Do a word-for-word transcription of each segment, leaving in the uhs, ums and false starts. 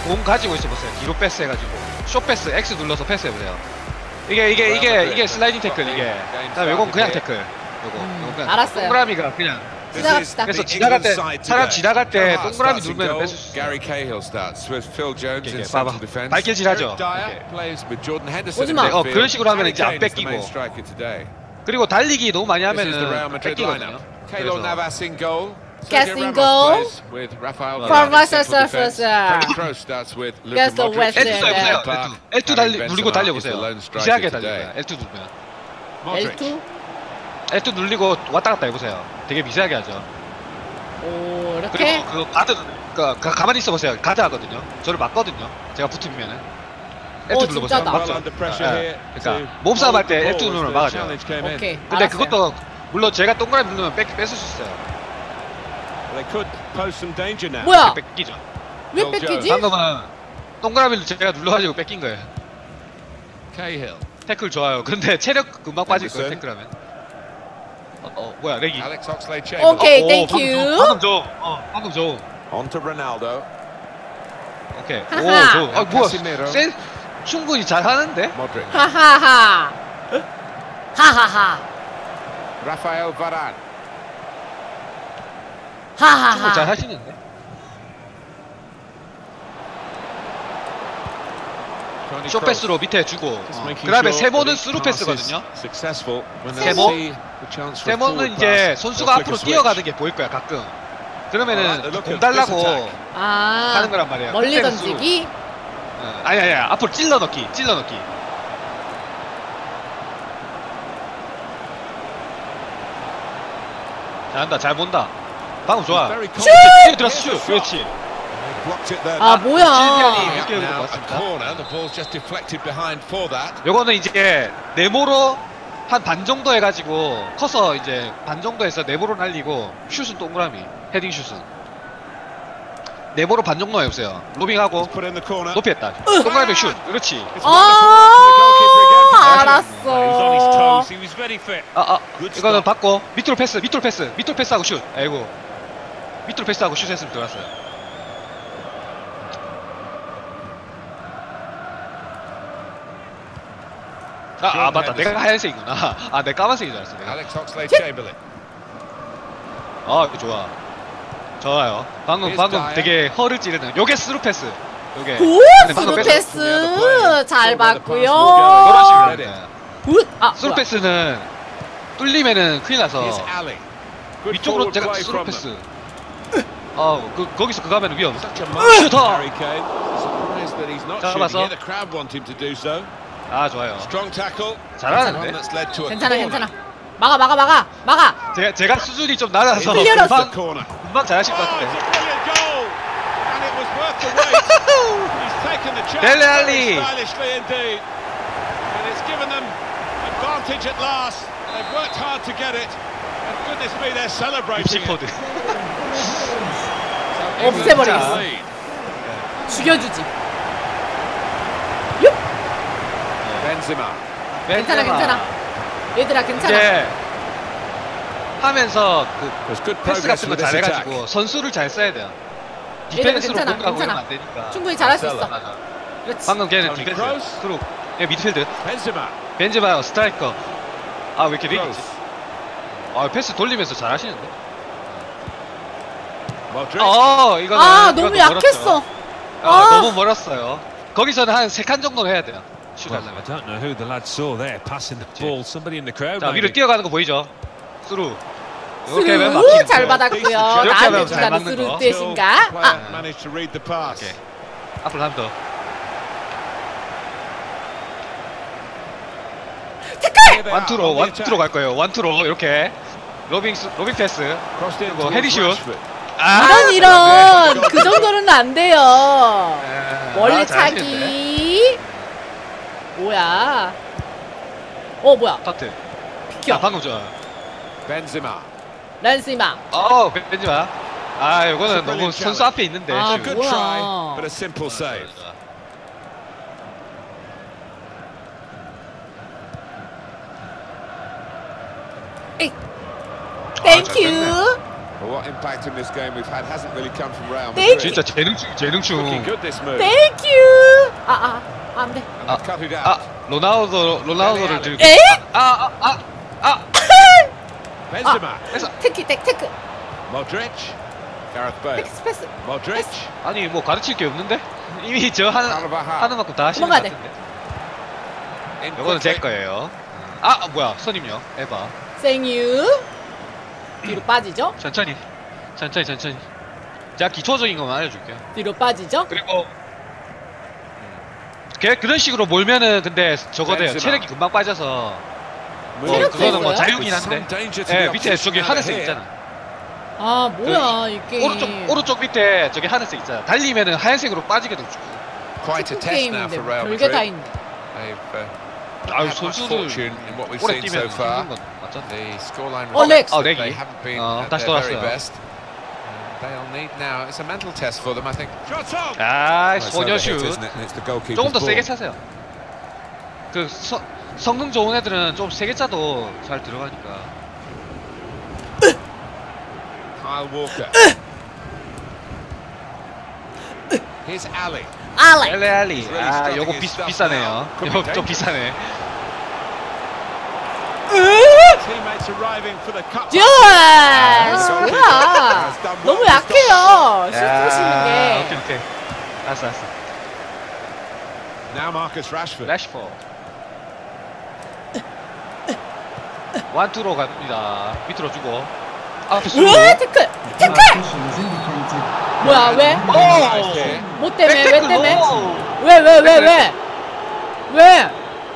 공 가지고 있어 보세요. 뒤로 패스 해가지고 숏 패스 X 눌러서 패스 해보세요. 이게 이게 이게 이게 슬라이딩 태클 이게. 그다음에 요건 그냥 태클. 요거. 음, 요거 그냥 알았어요. 동그라미가 그냥. 지나갑시다. 그래서 지나갈 때 사람 지나갈 때 동그라미 누르면 뺏을 수 있어요. 이렇게 봐봐. 발길질하죠. 오지마. 어 그런 식으로 하면 이제 안 뺏기고. 그리고 달리기 너무 많이 하면은 뺏기거든요. 그래서 Guessing goal for Manchester City. Guess the West L 투 End. 해보세요. L 투 달리 누르고 달려보세요. 미세하게 달려요. L 투 누르면. L 투? L 투 눌리고 왔다 갔다 해보세요. 되게 미세하게 하죠. 오, 이렇게? 그리고 그 가드, 그, 그 가만히 있어 보세요. 가드 하거든요. 저를 맞거든요. 제가 붙으면은. L 투 오, 눌러보세요. 진짜다. 맞죠? 아, 예. 그러니까 몸싸움 할 때 L 투 누르면 막아줘요. 오케이. 근데 알았어요. 그것도 물론 제가 동그라미 누르면 뺏, 뺏을 수 있어요. 뭐야? 뺏기죠. 왜 뺏기지? 방금은 동그라미를 제가 눌러가지고 뺏긴 거예요. 태클 좋아요. 근데 체력 금방 빠질 거예요. 태클하면. 어, 어 뭐야 레기. 오케이, 어, 땡큐. 방금 좀. 어, 방금 좀. On to Ronaldo. 오케이. 오, 하하. 저. 아 뭐야? 센 충분히 잘 하는데. Modric. 하하하. 하하하. Rafael Varane. 충분히 잘 하하하. 하시는데. 쇼 패스로 밑에 주고. 어. 그다음에 세모는 스루 패스거든요. 세모? 세모는 이제 선수가 앞으로 뛰어가는 게 보일 거야 가끔. 그러면은 공 달라고 아, 하는 거란 말이에요. 멀리 그때는 스루. 던지기? 어, 아니 아니 앞으로 찔러 넣기, 찔러 넣기. 잘한다, 잘 본다. 방금 좋아. 슛! 들어왔어 슛. 그렇지. 아, 뭐야. 실비안이 이렇게 해본 것 같습니다. 요거는 이제 네모로 한 반 정도 해가지고 커서 이제 반 정도 해서 네모로 날리고 슛은 동그라미. 헤딩 슛은 네모로 반 정도 해보세요. 로빙하고 높이 했다. 동그라미 슛. 그렇지. 아, 알았어. 아, 아, 이거는 받고 밑으로 패스, 밑으로 패스, 밑으로 패스하고 슛. 아이고, 밑으로 패스하고 슛 했으면 들어갔어요. 아, 아 맞다. 내가 하얀색이구나. 아, 내가 까만색인 줄 알았어. 내가. 아, 이거 좋아. 좋아요. 방금 방금 되게 허를 찌르는. 요게 스루 패스. 요게. 오, 근데 방금 스루 뺐어. 패스 잘 봤고요. 그런 식으로 해야 돼. 굿. 아, 스루 뭐야. 패스는 뚫리면은 큰일 나서 위쪽으로 제가 스루 패스. 어, 그 거기서 그거 하면 위험. 슈터. 잡았어. 아, 좋아요. 잘하는데. 괜찮아, 괜찮아. 막아, 막아, 막아, 막아. 제가 제가 수준이 좀 낮아서 흘려놨어. 금방, 금방 잘하실 것 같은데. 델레 알리. 입식 포드. 없애버리겠어. 죽여주지. 육. 괜찮아, 괜찮아. 얘들아, 괜찮아. 이제 하면서 그 패스 같은 거 잘해가지고 선수를 잘 써야 돼요. 디펜스로 괜찮아, 공격하고 괜찮아. 이러면 안 되니까. 충분히 잘할 수 있어. 맞아. 그렇지. 방금 걔는 디펜스. 스루. 얘 미드필드. 벤제마 스트라이커. 아, 왜 이렇게 리그? 아, 패스 돌리면서 잘하시는데. 어, 이거는 아, 이것도 너무 약했어. 멀었죠. 아, 아. 너무 멀었어요. 거기서는 한 세 칸 정도 해야 돼요. 슛 Well, I 하려면. don't know who the lads saw there passing the ball. Somebody in the crowd. 자, 위로 maybe. 뛰어가는 거 보이죠? 스루. 이렇게 하면 막히는 스루 잘 거. 받았고요. 이렇게 나한테 하면 잘 주자는 맞는 스루 거. 뜻인가? 아, 오케이. 앞으로 한 번 더. 완투로, 완투로 갈 거예요. 완투로 이렇게. 로빙 스- 로빙 패스. 그리고 헤디슛. 아, 이런 이런 그 정도는 안 돼요. 아, 멀리 잘하시는데. 차기. 뭐야? 어, 뭐야? 스타트. 비켜. 아, 방금 좋아. 란시마. 어, 벤지마. 아, 이거는 너무 선수 앞에 있는데. 아, 슛. 뭐야? 에이. 땡큐. Well, what impact in this game we've had hasn't really come from Real Thank Madrid. 진짜 재능충 재능충. Looking good this move. Thank you. 아, 아, 안 돼. And they've cut it out. 아 로나우도 로나우도를 들고. 에? 아아아 아, 아. Benzema. 그래서 테크, 테크, 테크. Modric. Gareth Bale. 패스, 패스. Modric. 아니 뭐 가르칠 게 없는데 이미 저 하는 Carvajal. 하는 만큼 다 하시는 것 도망가야 돼. 같은데. In 이거는 제 quickly. 거예요. 아 뭐야 선임요. 에바. 생유. 뒤로 빠지죠? 천천히 천천히 천천히. 제가 기초적인 것만 알려줄게요. 뒤로 빠지죠? 그리고 걔 그런 식으로 몰면은 근데 저거 돼요. 벤제마. 체력이 금방 빠져서 뭐 체력도 그거는 뭐 있어요? 자유긴 한데. 예 밑에 저기 하늘색 있잖아. 아, 뭐야, 이 게임. 오른쪽 오른쪽 밑에 저기 하늘색 있잖아. 달리면은 하얀색으로 빠지게 되고. Quite a 축구 test now 게임인데 for Real 별게 다 Madrid. 있네. They've uh, 아유 had much 선수들 fortune in what we've 오래 seen 뛰면 so far. 힘든 건 맞잖아. The scoreline 어, 렉. reflects 어, that 렉이. they haven't been 어, at 다시 their very 돌았어요. best. And they'll need now. It's a mental test for them, I think. Shots on. 아 Well, it's overhit, 소녀슛. isn't it? And it's the goalkeeper's 조금 더 ball. 세게 차세요. 그 서, 성능 좋은 애들은 좀 세게 차도 잘 들어가니까. Kyle Walker. Here's Ali. 알렉. 엘레알리. really 아 starting 요거 his 비, stuff 비싸네요. now. Could be 요거 좀 dangerous. 비싸네. Teammates arriving for the cup. 쭈! 아, 뭐야. 너무 약해요. 슛 쏘시는 오케이 게. 오케이. 알았어 알았어. Now Marcus Rashford. 래시포. 완투로 갑니다. 밑으로 주고. 아 됐어. 으아, 태클! 태클! 뭐야, 왜? Nice here. 뭐 때문에? 왜 때문에? 오! 왜, 왜, 왜, 왜? 왜?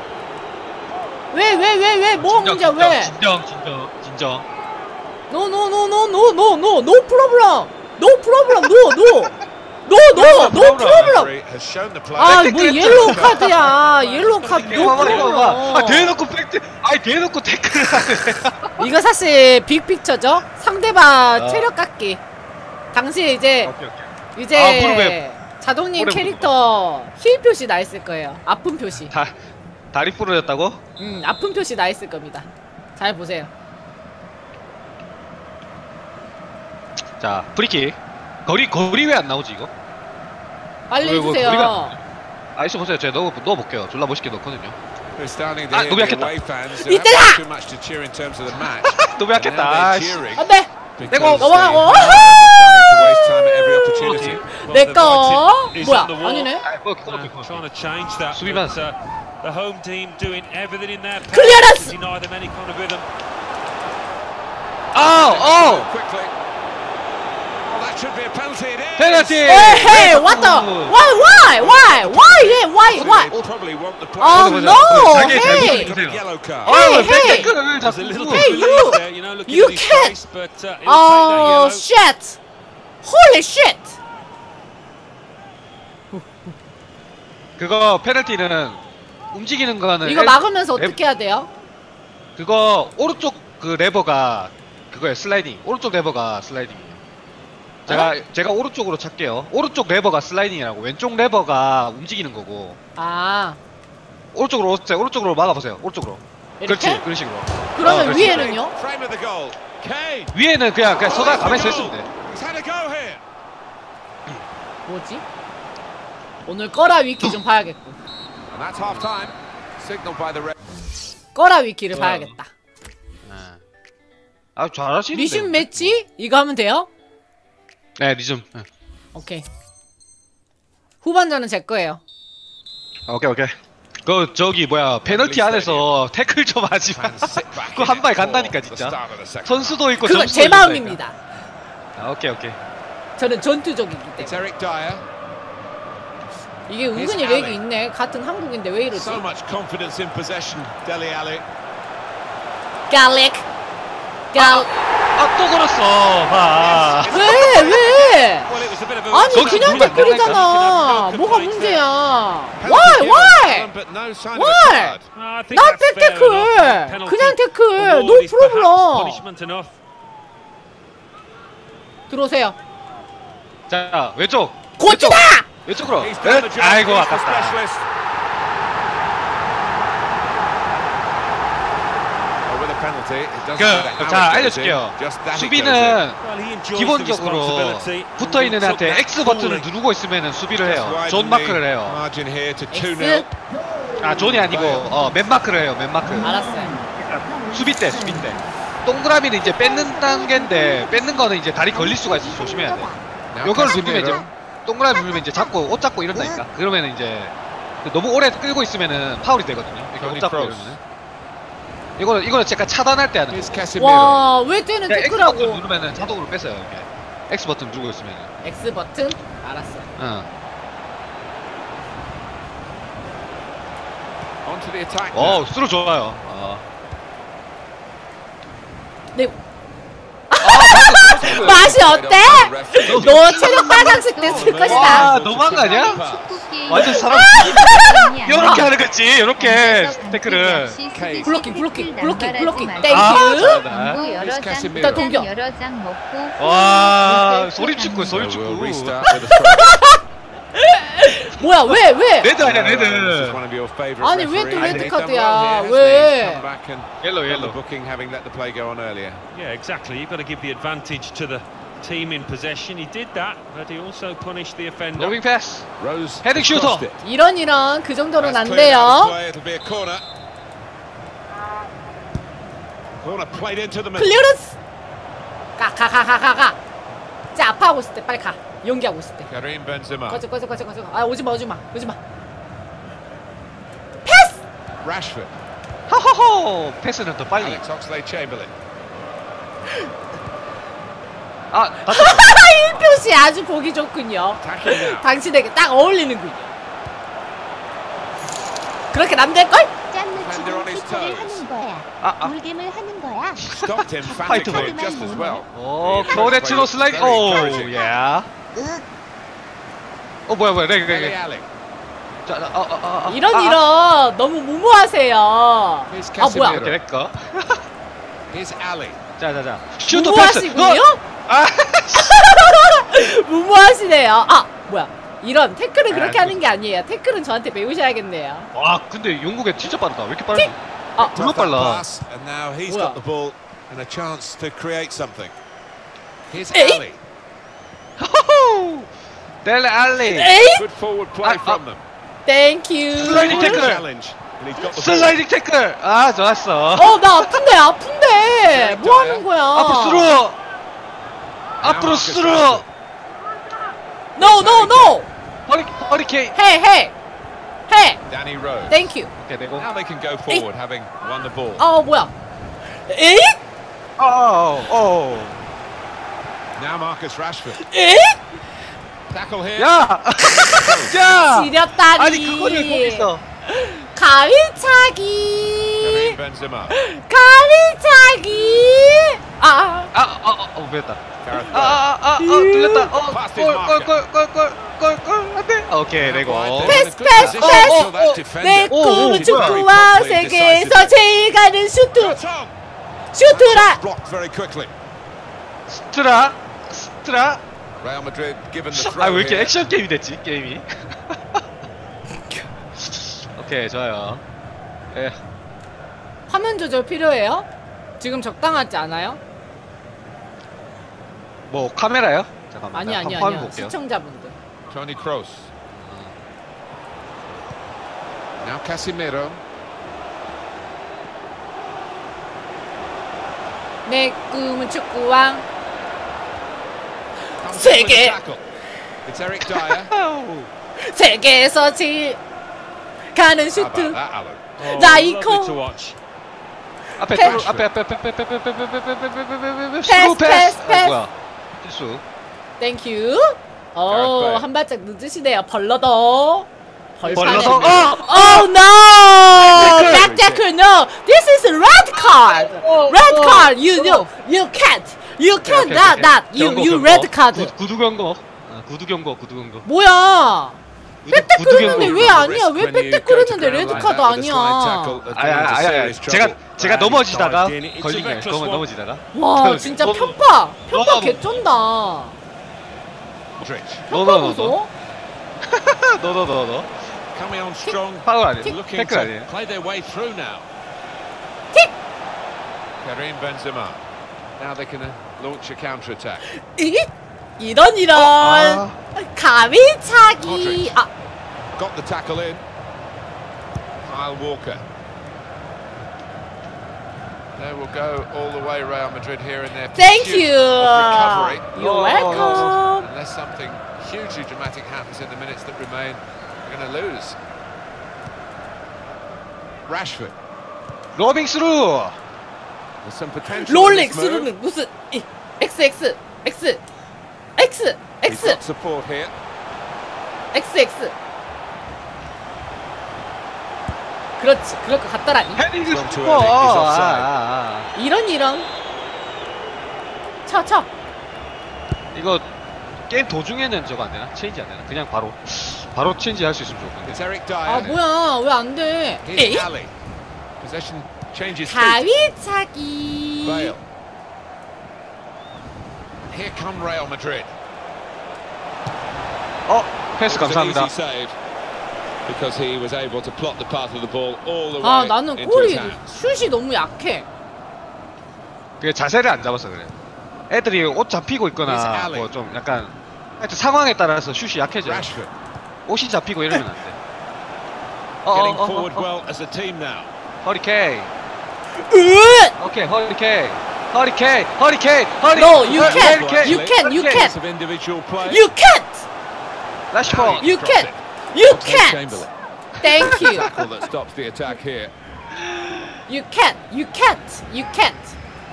왜, 왜, 왜, 왜? 뭐 문제야, 왜? 진정 진정 진정. No, no, no, no, no, no, no, no problem. No problem, no, no. No, no, no problem. Referee has shown the play. 아, 뭐 옐로우 카드야. 옐로우 카드 no 이거 봐봐 이거 봐. 아 problem. 대놓고 팩트. 아니 대놓고 태클을 하네. 이거 사실 빅픽처죠? 상대방 어. 체력 깎기. 당시에 이제 오케이 오케이. 이제 아, 무릎에- 자동님 무릎에 캐릭터 힐 표시 나 있을 거예요. 아픈 표시. 다 다리 부러졌다고? 음, 아픈 표시 나 있을 겁니다. 잘 보세요. 자 프리킥. 거리 거리 왜 안 나오지 이거? 빨리 왜, 왜, 해주세요. 거리가- 아 있어 보세요. 제가 넣어 넣어 볼게요. 졸라 멋있게 넣거든요. We're starting to 아, hear 너무 the 약했다. away fans. They're 이때다! having too much to cheer in terms of the match. 너무 약했다. And now they're 아이씨. cheering 안돼. because 내고 the 넘어가고. fans are starting to waste time at every opportunity. Well, 내 the 거. right is 뭐야? on the wall. 아니네. 아, 뭐, 그거, Uh, 그거. trying to change that. 수비만. but, uh, the home team doing everything in their power Clearance! to deny them any kind of rhythm. 아우 아우. Quickly. Well, that should be a penalty. It is. 페널티. Hey, hey, what the? Why, why, why, why, yeah, why, why? They probably want the play. Oh 보자, no, 보자. 자기 hey, 잘못을 Got a yellow card. Hey, 아, hey. 태클을 There's a little 자꾸. bit Hey, of you. relief there, you know, looking You at his can't. face, but uh, he'll take that Oh yellow. shit! Holy shit! 그거 페널티는 움직이는 거는 이거 엘- 막으면서 레- 어떻게 해야 돼요? 그거 오른쪽 그 레버가 그거예요. 슬라이딩. 오른쪽 레버가 슬라이딩이에요. 제가 제가 오른쪽으로 찰게요. 오른쪽 레버가 슬라이딩이라고. 왼쪽 레버가 움직이는 거고. 아, 오른쪽으로 오세요. 오른쪽으로 막아보세요. 오른쪽으로. 이렇게? 그렇지. 그런 식으로. 그러면 어, 그렇지. 위에는요? Frame of the goal. Kane. 위에는 그냥 그냥 서가 가만히 서 있으면 돼. He's had a go here. 뭐지? 오늘 꺼라 위키 좀 봐야겠고. And that's half time. Signaled by the ref. 꺼라 위키를 좋아요. 봐야겠다. 아 잘하시는데. 리신 매치? 이거 하면 돼요? 네, 리즘. 네. 오케이. 후반전은 제 거예요. 오케이 오케이. 그 저기 뭐야 페널티 안에서 태클 좀 하지 마. Fans sit back 그거 in 한 it 발 for 간다니까 the 진짜. start of the second half. 선수도 있고 그건 점수도 제 있다니까. 마음입니다. 아, 오케이 오케이. 저는 전투적이기 It's 때문에. Eric Dyer. 이게 은근히 Here's 렉이 Ali. 있네. 같은 한국인데 왜 이러지? So much confidence in possession. Dele Alli. 갈릭. 갈. 아또 걸었어. 봐. 왜? 왜? Well, it was a bit of a 아니 거기 그냥 누르면 안 태클이잖아. 된다니까. 뭐가 문제야? Penalty Why? given, Why? but no sign of a Why? card. I think 난 that's fair 백태클. enough. Penalty 그냥 태클. award 노 is perhaps 프로블럼. punishment enough. 들어오세요. 자 왼쪽. 고치다! 왼쪽. 왼쪽으로. He's done the 네? job. 아이고 He's the 아깝다. specialist. Oh, with a penalty. penalty. It doesn't 그, matter how 자, it goes in, 알려줄게요. just that it goes in. 수비는 Well, he enjoys the 기본적으로 responsibility. 붙어 있는 애한테 Took that X 버튼을 fully. 누르고 있으면은 수비를 Just 해요. widen 존 마크를 the 해요. margin here to two X? nil. 아, 존이 아니고 어, 맨 마크를 해요. 맨 마크. 알았어요. 수비 때, 수비 때. 동그라미는 이제 뺏는 단계인데 뺏는 거는 이제 다리 걸릴 수가 있어. 조심해야 돼. Now 요걸 누르면 이제 Casemiro. 동그라미 누르면 이제 잡고 옷 잡고 이런다니까. 그러면은 이제 너무 오래 끌고 있으면은 파울이 되거든요. 이렇게 옷 잡고 Kroos. 이러면은. 이거는 이거는 제가 차단할 때 하는 거. Here's Casemiro. 와, 왜 쟤는 그냥 X 버튼 태클하고. 누르면은 자동으로 뺏어요. 이렇게. X 버튼 누르고 있으면은. X 버튼? 알았어. 응. Onto the attack. 어, now. 스루 좋아요. 어. 네. 아, 맛이 어때? 너 체력 빨간색 때 쓸 것이다. 와, 너무한 거 아니야? 완전 사람 요렇게 하는 거지. 요렇게 태클을. 블로킹, 블로킹, 블로킹, 블로킹. 아, 땡큐. 잘한다. 여러 장 일단 동경. 여러 장 먹고 와, 소리축구, So we'll 소리축구. restart with a throw. 뭐야, 왜, 왜? 레드 아니야, This is 레드. one of your favourite 아니, 왜 또 referees. 레드 He's done 카드야? well here, hasn't he? 왜? He's come back and 옐로, got the 옐로. booking, having let the play go on earlier. Yeah, exactly. You've got to give the advantage to the team in possession. He did that, but he also punished the offender. 로빙 패스. Rose 헤딩 슈터. crossed it. 이런 이런 그 정도는 That's 안 cleared out of 돼요. play. It'll be a corner. Corner played into the middle. 클리어런스. 가, 가, 가, 가, 가, 가. 진짜 아파하고 있을 때 빨리 가. 연기하고 있을 때. Karim Benzema. 꺼져, 꺼져, 꺼져, 꺼져. 아, 오지 마, 오지 마, 오지 마. 패스. Rashford. 호호호. 패스는 더 빨리. Alex Oxlade-Chamberlain. 아, 다쳤어. 일 표시 아주 보기 좋군요. Attacking now. 당신에게 딱 어울리는군요. 그렇게 남될 걸? 짠느 Defender on 지금 his 피터를 toes. 하는 거야. 아, 아. 물김을 하는 거야. Stopped him Fight frantically to just as well. 오, 코레츠노 슬라이드. 오, 야. 어, 뭐야, 뭐야, 레그, Dele 레그. Alli. 자, 아, 아, 아, 아, 이런 아, 아. 이런 너무 무모하세요. Here's 아 뭐야? Casemiro. 이렇게 될까? Here's Alli. 자, 자, 자. 슈터 패스. 무모하시군요. 아, 무모하시네요. 아 뭐야? 이런 태클은 그렇게 아, 하는 게 아니에요. 태클은 저한테 배우셔야겠네요. 와, 근데 영국에 진짜 빠르다. 왜 이렇게 빠르지? 아 정말 빨라. Pass, and now he's 뭐야? got the ball and a chance to create something. Here's 에이? Alli. 호호. 델레 알리. 에이, Good forward play Ah, from them. 땡큐. 슬라이딩 Good 태클. challenge, and he's got the ball. 슬라이딩 태클. 아, 좋았어. 어, 나 아픈데, 아픈데. 뭐 하는 거야? 앞으로 스루. 앞으로 Marcus 스루. Rashford. No, no, no. 허리 허리케인. 해, 해, 해. Danny Rose. 땡큐. 오케이, 되고. Now they can go forward, having won the ball. 어, 뭐야? 에이? 어, 어, 어. Now Marcus Rashford. 에이? Tackle here. 야. 야. 지렸다니. 아니, 그거를 거기서. 가위차기. Karim Benzema. 가위차기. 아, 아, 어, 어, 어, 배웠다. Gareth 아, Bale. 아, 아, 어, 들렸다. 어, Past 골, his 골, marker. 골, 골, 골, 골, 골, 안 돼. 오케이, 레고. Right, they're in a 패스, good 패스, position 패스. until that 어, defender. 내 오, 오, 꿈은 뭐야. 축구와 세계에서 제일 가는 슈트. Vertonghen. 슈트라. Blocked very quickly. 스트라, 스트라. Real Madrid given the throw 아, 왜 이렇게 here. 액션 게임이 됐지, 게임이? 오케이, 좋아요. 예. 화면 조절 필요해요? 지금 적당하지 않아요? 뭐 카메라요? 잠깐만. 아니 나 아니 한- 화면 아니요. 볼게요. 시청자분들. Toni Kroos. Now Casemiro. 내 꿈은 축구왕. Comes 세계. in with the tackle. It's Eric Dyer. 아우. 세계에서 제일 가는 How about 슈트. that, Alan? Oh, 라이코. lovely to watch. 앞에 패스. 뚫- 앞에 앞에 앞에 앞에 앞에 앞에 앞에 앞에 앞에 앞에 패스, 스루 패스, 패스. 아, 패스. 뭐야? 실수. 땡큐. 오, Bale. 한 발짝 늦으시네요. 벌러더. 벌러더. 벌판에. 어! Oh no! Tackle. Back tackle, no! This is a red card! Red card! You, you, you can't! You can't! 오케이, Not, 오케이, not! 오케이. You, 경고, you 경고. red card! 구- 구두 경고. 어, 구두 경고, 구두 경고. 뭐야! 구두- 백 태클 구두 했는데 경고. 왜 아니야? 왜 When you 백 태클 go to 했는데 ground 레드 like 카드 that with a slide 아니야? tackle, uh, 아야, into 아야, 아야. serious 제가 trouble. 제가 넘어지다가 dived in. It's a 걸린 거예요. reckless 넘어 one. 넘어지다가. 와, 그, 진짜 너- 편파! 편파 너무- 개쩐다. Modric. 편파 너너너너. 보소? 너너너너. Coming on strong. 파울 아니에요? Looking 태클 to 아니에요? play their way through now. Karim Benzema. Now they can uh, launch a counter-attack. 이? 이런 이런 아. 감히 차기. 아, Got the tackle in. Kyle Walker. They will go all the way Real Madrid here in their thank pursuit you. of recovery. You're Oh, welcome. Unless something hugely dramatic happens in the minutes that remain, they're going to lose. Rashford. 로빙 스루. There's some potential. in this move. 롤렉스루는 무슨 이 X X X X He's X got support here. X X. 그렇지, 그럴 것 같더라니. 헤딩 Gone too 스루. early, he's 아, offside. 아, 아. 이런 이런. 쳐 쳐. 이거 게임 도중에는 저거 안 되나? 체인지 안 되나? 그냥 바로 바로 체인지 할 수 있으면 좋겠는데. It's Eric 아 Dyer. 뭐야 왜 안 돼? Here's 에이? Ali. Possession changes feet. 가위 차기. Bale. Here come Real Madrid. 어, 패스 It was an 감사합니다. easy save because he was able to plot the path of the ball all the way 아 나는 into 골이 his hands. 슛이 너무 약해. 그게 자세를 안 잡아서 그래. 애들이 옷 잡히고 Here's 있거나 Ali. 뭐 좀 약간 하여튼 상황에 따라서 슛이 약해져. Rashford 옷이 잡히고 이러면 안 돼. 어, getting 어, 어, forward 어, 어. well as a team now. 허리케인. 으! 오케이, 허리케인. 허리케인. 허리케인. 허리. No, you 허리- can't. 허리케인. You can. You 허리케인. can't. Of individual play. You can't. 라시포드. You Cross can't. it. You Oxlade can't. Chamberlain. Thank you. Tackle that stops the attack here. You can't. You can't. You can't.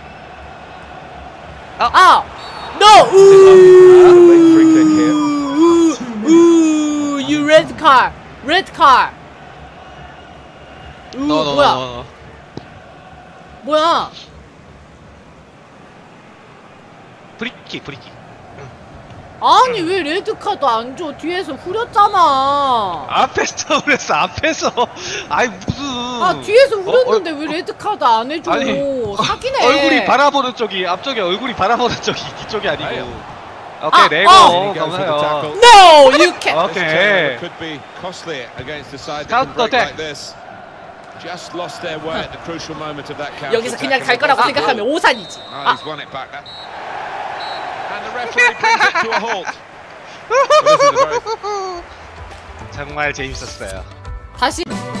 아. 아. No. Late free kick here. Ooh. Ooh. You red card. Red card. 우 너, 너, 뭐야? 너, 너. 뭐야? 프리킥, 프리킥. 아니 왜 레드 카드 안 줘? 뒤에서 후렸잖아. 앞에서 그랬어, 앞에서. 아이, 무슨. 아 뒤에서 어, 후렸는데 어, 왜 레드 카드 안 해줘? 아니, 사기네. 얼굴이 바라보는 쪽이, 앞쪽에 얼굴이 바라보는 쪽이 이쪽이 아니고. 아유. 오케이, 아, 네고. 아. He goes for the 감사해요. tackle. No, you can't. Okay. This turnover could be costly against the side that can break Counter-attack. like this. Just lost their way at the crucial moment of that counter. 여기서 그냥 갈 거라고 생각하면 오산이지. Ah, he's won it back. And the referee brings it to a halt. Well, this is a very 정말 재밌었어요. 다시.